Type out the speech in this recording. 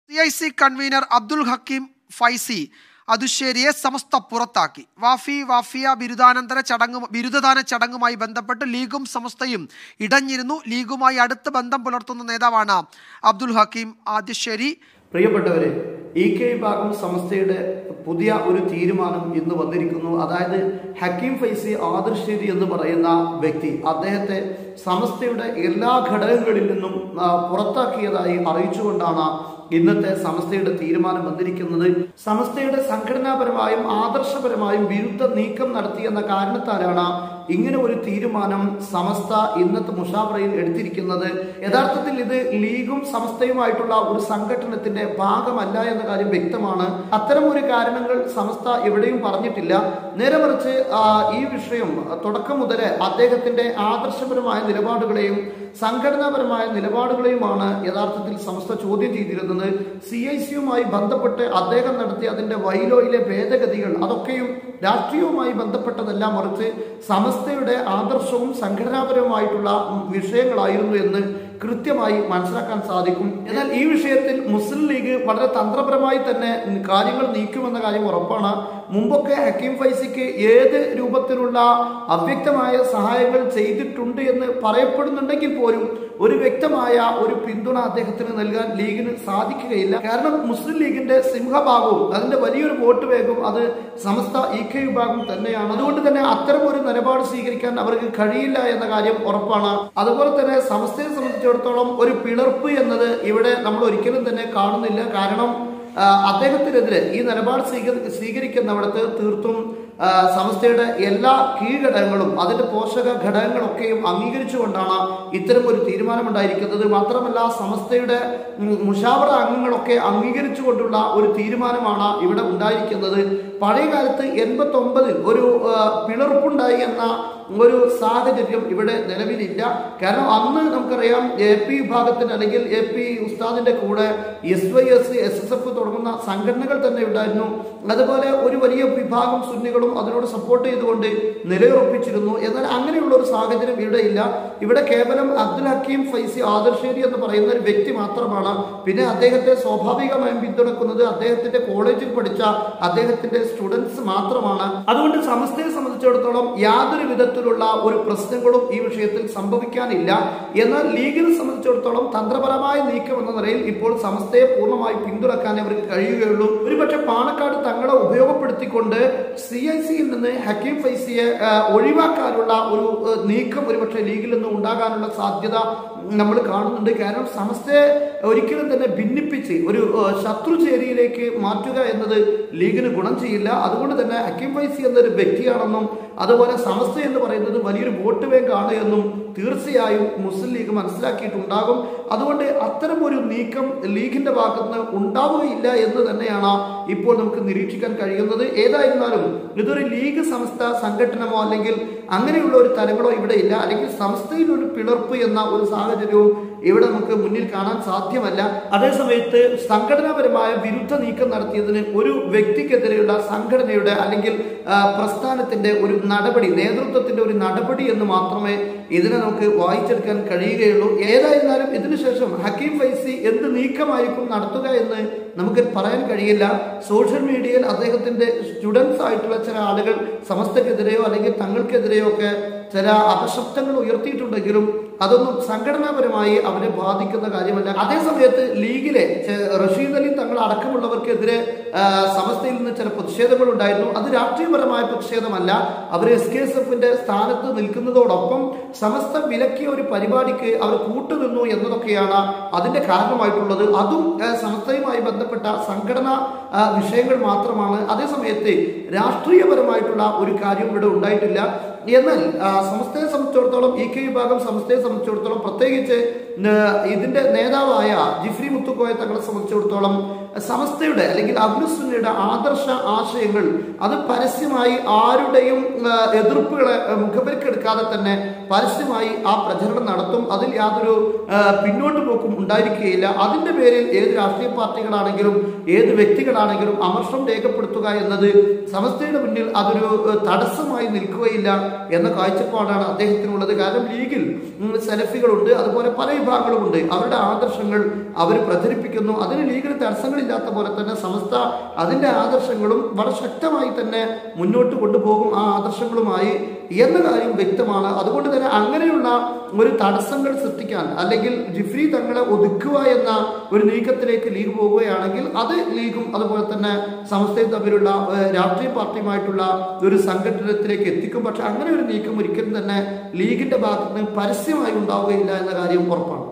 CIC convener Abdul Hakeem Faizy അതുശ്ശേരിയെ സമസ്ത പുറത്താക്കി. വാഫിയ ബിരുദദാന ചടങ്ങുമായി ബന്ധപ്പെട്ട് ലീഗും സമസ്തയും ഇടഞ്ഞിരുന്നു. ലീഗുമായി അടുത്ത ബന്ധം പുലർത്തുന്ന നേതാവാണ് അബ്ദുൽ ഹക്കീം ആദ്യശ്ശേരി. പ്രിയപ്പെട്ടവരെ, EK വിഭാഗം സമസ്തയുടെ പുതിയ ഒരു തീരുമാനം ഇന്ന് വന്നിരിക്കുന്നു. അതായത് ഹക്കീം ഫൈസി ആദർശേരി എന്ന് പറയുന്ന വ്യക്തി അദ്ദേഹത്തെ സമസ്തയുടെ എല്ലാ ഘടകങ്ങളിൽ നിന്നും പുറത്താക്കിയതായി അറിയിച്ചുകൊണ്ടാണ് ഇന്നത്തെ സമസ്തയുടെ തീരുമാനം വന്നിരിക്കുന്നത്. സമസ്തയുടെ സംഘടനാപരമായും ആദർശപരമായും വിരുദ്ധ നീക്കം നടത്തിയെന്ന കാരണത്താലാണ് ഇങ്ങനെ ഒരു തീരുമാനം സമസ്ത ഇന്നത്തെ മുഷാവറയിൽ എടുത്തിരിക്കുന്നത്. യഥാർത്ഥത്തിൽ ഇത് ലീഗും സമസ്തയുമായിട്ടുള്ള ഒരു സംഘടനത്തിന്റെ ഭാഗമല്ല എന്ന കാര്യം വ്യക്തമാണ്. അത്തരം ഒരു കാരണങ്ങൾ സമസ്ത എവിടെയും പറഞ്ഞിട്ടില്ല. നേരെ മറിച്ച് ഈ വിഷയം തുടക്കം മുതലേ അദ്ദേഹത്തിന്റെ ആദർശപരമായ നിലപാടുകളെയും സംഘടനാപരമായ നിലപാടുകളെയുമാണ് യഥാർത്ഥത്തിൽ സമസ്ത ചോദ്യം ചെയ്തിരുന്നത്. CICയുമായി ബന്ധപ്പെട്ട് അദ്ദേഹം നടത്തിയ അതിന്റെ വൈലോയിലെ ഭേദഗതികൾ അതൊക്കെയും രാഷ്ട്രീയവുമായി ബന്ധപ്പെട്ടതല്ല, മറിച്ച് സമസ്തയുടെ ആദർശവും സംഘടനാപരവുമായിട്ടുള്ള വിഷയങ്ങളായിരുന്നു എന്ന് കൃത്യമായി മനസ്സിലാക്കാൻ സാധിക്കും. എന്നാൽ ഈ വിഷയത്തിൽ മുസ്ലിം ലീഗ് വളരെ തന്ത്രപരമായി തന്നെ കാര്യങ്ങൾ നീക്കുമെന്ന കാര്യം ഉറപ്പാണ്. മുമ്പൊക്കെ ഹക്കീം ഫൈസിക്ക് ഏത് രൂപത്തിലുള്ള അവ്യക്തമായ സഹായങ്ങൾ ചെയ്തിട്ടുണ്ട് എന്ന് പറയപ്പെടുന്നുണ്ടെങ്കിൽ പോലും ഒരു വ്യക്തമായ ഒരു പിന്തുണ അദ്ദേഹത്തിന് നൽകാൻ ലീഗിന് സാധിക്കുകയില്ല. കാരണം മുസ്ലിം ലീഗിന്റെ സിംഹഭാഗവും അതിന്റെ വലിയൊരു വോട്ട് വേഗവും അത് സമസ്ത EK വിഭാഗം തന്നെയാണ്. അതുകൊണ്ട് തന്നെ അത്തരം ഒരു നിലപാട് സ്വീകരിക്കാൻ അവർക്ക് കഴിയില്ല എന്ന കാര്യം ഉറപ്പാണ്. അതുപോലെ തന്നെ സമസ്തയെ സംബന്ധിച്ചിടത്തോളം ഒരു പിളർപ്പ് എന്നത് ഇവിടെ നമ്മൾ ഒരിക്കലും തന്നെ കാണുന്നില്ല. കാരണം അദ്ദേഹത്തിനെതിരെ ഈ നിലപാട് സ്വീകരിക്കുന്നവിടത്ത് തീർത്തും സമസ്തയുടെ എല്ലാ കീഴ്ഘടകങ്ങളും അതിന്റെ പോഷക ഘടകങ്ങളൊക്കെയും അംഗീകരിച്ചുകൊണ്ടാണ് ഇത്തരം ഒരു തീരുമാനമുണ്ടായിരിക്കുന്നത്. മാത്രമല്ല സമസ്തയുടെ മുഷാവറ അംഗങ്ങളൊക്കെ അംഗീകരിച്ചുകൊണ്ടുള്ള ഒരു തീരുമാനമാണ് ഇവിടെ ഉണ്ടായിരിക്കുന്നത്. പഴയ കാലത്ത് 89-ൽ ഒരു പിളർപ്പുണ്ടായി എന്ന ഒരു സാഹചര്യം ഇവിടെ നിലവിലില്ല. കാരണം അന്ന് നമുക്കറിയാം AP വിഭാഗത്തിന് അല്ലെങ്കിൽ AP ഉസ്താദിന്റെ കൂടെ SYS SSF തുടങ്ങുന്ന സംഘടനകൾ തന്നെ ഉണ്ടായിരുന്നു. അതുപോലെ ഒരു വലിയ വിഭാഗം സുന്നികളും അതിനോട് സപ്പോർട്ട് ചെയ്തുകൊണ്ട് നിലയുറപ്പിച്ചിരുന്നു. എന്നാൽ അങ്ങനെയുള്ള ഒരു സാഹചര്യം ഇവിടെ ഇല്ല. ഇവിടെ കേവലം അബ്ദുൽ ഹക്കീം ഫൈസി ആദർശേരി എന്ന് പറയുന്ന ഒരു വ്യക്തി മാത്രമാണ്. പിന്നെ അദ്ദേഹത്തെ സ്വാഭാവികമായും പിന്തുണക്കുന്നത് അദ്ദേഹത്തിന്റെ കോളേജിൽ പഠിച്ച അദ്ദേഹത്തിന്റെ സ്റ്റുഡൻസ് മാത്രമാണ്. അതുകൊണ്ട് സമസ്തയെ സംബന്ധിച്ചിടത്തോളം യാതൊരു വിധത്തിലുള്ള ഒരു പ്രശ്നങ്ങളും ഈ വിഷയത്തിൽ സംഭവിക്കാനില്ല. എന്നാൽ ലീഗിനെ സംബന്ധിച്ചിടത്തോളം തന്ത്രപരമായ നീക്കം എന്ന നിലയിൽ ഇപ്പോൾ സമസ്തയെ പൂർണ്ണമായി പിന്തുണക്കാൻ അവർക്ക് കഴിയുകയുള്ളൂ. ഒരുപക്ഷെ പാണക്കാട് തങ്ങളെ ഉപയോഗപ്പെടുത്തിക്കൊണ്ട് CICയിൽ നിന്ന് ഹക്കീം ഫൈസിയെ ഒഴിവാക്കാനുള്ള ഒരു നീക്കം ഒരുപക്ഷെ ലീഗിൽ നിന്ന് ഉണ്ടാകാനുള്ള സാധ്യത നമ്മൾ കാണുന്നുണ്ട്. കാരണം സമസ്തയെ ഒരിക്കലും തന്നെ ഭിന്നിപ്പിച്ച് ഒരു ശത്രുചേരിയിലേക്ക് മാറ്റുക എന്നത് ലീഗിന് ഗുണം ചെയ്യില്ല. അതുകൊണ്ട് തന്നെ ഹക്കീം ഫൈസി എന്നൊരു വ്യക്തിയാണെന്നും അതുപോലെ സമസ്ത എന്ന് പറയുന്നത് വലിയൊരു വോട്ട് ബാങ്കാണ് എന്നും തീർച്ചയായും മുസ്ലിം ലീഗ് മനസ്സിലാക്കിയിട്ടുണ്ടാകും. അതുകൊണ്ട് അത്തരം ഒരു നീക്കം ലീഗിന്റെ ഭാഗത്ത് നിന്ന് ഉണ്ടാവുകയില്ല എന്ന് തന്നെയാണ് ഇപ്പോൾ നമുക്ക് നിരീക്ഷിക്കാൻ കഴിയുന്നത്. ഏതായിരുന്നാലും ഇതൊരു ലീഗ് സമസ്ത സംഘടനമോ അല്ലെങ്കിൽ അങ്ങനെയുള്ള ഒരു തലങ്ങളോ ഇവിടെ ഇല്ല. അല്ലെങ്കിൽ സമസ്തയിൽ ഒരു പിളർപ്പ് എന്ന ഒരു സാഹചര്യവും ഇവിടെ നമുക്ക് മുന്നിൽ കാണാൻ സാധ്യമല്ല. അതേസമയത്ത് സംഘടനാപരമായ വിരുദ്ധ നീക്കം നടത്തിയതിന് ഒരു വ്യക്തിക്കെതിരെയുള്ള സംഘടനയുടെ അല്ലെങ്കിൽ പ്രസ്ഥാനത്തിന്റെ ഒരു നടപടി, നേതൃത്വത്തിന്റെ ഒരു നടപടി എന്ന് മാത്രമേ ഇതിനെ നമുക്ക് വായിച്ചെടുക്കാൻ കഴിയുകയുള്ളൂ. ഏതായിരുന്നാലും ഇതിനുശേഷം ഹക്കീം ഫൈസി എന്ത് നീക്കമായിരിക്കും നടത്തുക എന്ന് നമുക്ക് പറയാൻ കഴിയില്ല. സോഷ്യൽ മീഡിയയിൽ അദ്ദേഹത്തിന്റെ സ്റ്റുഡൻസ് ആയിട്ടുള്ള ചില ആളുകൾ സമസ്തക്കെതിരെയോ അല്ലെങ്കിൽ തങ്ങൾക്കെതിരെയോ ഒക്കെ ചില അപശബ്ദങ്ങൾ ഉയർത്തിയിട്ടുണ്ടെങ്കിലും അതൊന്നും സംഘടനാപരമായി അവരെ ബാധിക്കുന്ന കാര്യമല്ല. അതേസമയത്ത് ലീഗിലെ റഷീദ് അലി തങ്ങൾ അടക്കമുള്ളവർക്കെതിരെ സമസ്തയിൽ നിന്ന് ചില പ്രതിഷേധങ്ങൾ ഉണ്ടായിരുന്നു. അത് രാഷ്ട്രീയപരമായ പ്രതിഷേധമല്ല. അവർ SKSFന്റെ സ്ഥാനത്ത് നിൽക്കുന്നതോടൊപ്പം സമസ്ത വിലക്കിയ ഒരു പരിപാടിക്ക് അവർ കൂട്ടുനിന്നു എന്നതൊക്കെയാണ് അതിന്റെ കാരണമായിട്ടുള്ളത്. അതും സമസ്തയുമായി ബന്ധപ്പെട്ട സംഘടനാ വിഷയങ്ങൾ മാത്രമാണ്. അതേസമയത്ത് രാഷ്ട്രീയപരമായിട്ടുള്ള ഒരു കാര്യം ഇവിടെ ഉണ്ടായിട്ടില്ല. എന്നാൽ സമസ്തയെ സംബന്ധിച്ചിടത്തോളം EK വിഭാഗം സമസ്തയെ സംബന്ധിച്ചിടത്തോളം പ്രത്യേകിച്ച് ഇതിന്റെ നേതാവായ ജിഫ്രി മുത്തുക്കോയ തങ്ങളെ സംബന്ധിച്ചിടത്തോളം സമസ്തയുടെ അല്ലെങ്കിൽ അഹ്ലുസുന്നയുടെ ആദർശ ആശയങ്ങൾ അത് പരസ്യമായി ആരുടെയും എതിർപ്പുകളെ മുഖവിലക്കെടുക്കാതെ തന്നെ പരസ്യമായി ആ പ്രചരണം നടത്തും. അതിൽ യാതൊരു പിന്നോട്ട് പോക്കും ഉണ്ടായിരിക്കുകയില്ല. അതിന്റെ പേരിൽ ഏത് രാഷ്ട്രീയ പാർട്ടികളാണെങ്കിലും ഏത് വ്യക്തികളാണെങ്കിലും അമർഷം രേഖപ്പെടുത്തുക എന്നത് സമസ്തയുടെ മുന്നിൽ അതൊരു തടസ്സമായി നിൽക്കുകയില്ല. എന്ന കാഴ്ചപ്പാടാണ് അദ്ദേഹത്തിനുള്ളത്. കാരണം ലീഗിൽ സലഫികളുണ്ട്, അതുപോലെ പല വിഭാഗങ്ങളുമുണ്ട്. അവരുടെ ആദർശങ്ങൾ അവർ പ്രചരിപ്പിക്കുന്നു. അതിന് ലീഗിന് തടസ്സങ്ങളില്ലാത്ത പോലെ തന്നെ സമസ്ത അതിൻ്റെ ആദർശങ്ങളും വളരെ ശക്തമായി തന്നെ മുന്നോട്ട് കൊണ്ടുപോകും, ആ ആദർശങ്ങളുമായി എന്ന കാര്യം വ്യക്തമാണ്. അതുകൊണ്ട് തന്നെ അങ്ങനെയുള്ള ഒരു തടസ്സങ്ങൾ സൃഷ്ടിക്കാൻ അല്ലെങ്കിൽ ജിഫ്രി തങ്ങളെ ഒതുക്കുക എന്ന ഒരു നീക്കത്തിലേക്ക് ലീഗ് പോവുകയാണെങ്കിൽ അത് ലീഗും അതുപോലെ തന്നെ സമസ്തയും തമ്മിലുള്ള രാഷ്ട്രീയ പാർട്ടിയുമായിട്ടുള്ള ഒരു സംഘടനത്തിലേക്ക് എത്തിക്കും. പക്ഷെ അങ്ങനെ ഒരു നീക്കം ഒരിക്കലും തന്നെ ലീഗിന്റെ ഭാഗത്ത് നിന്ന് പരസ്യമായി ഉണ്ടാവുകയില്ല എന്ന കാര്യം ഉറപ്പാണ്.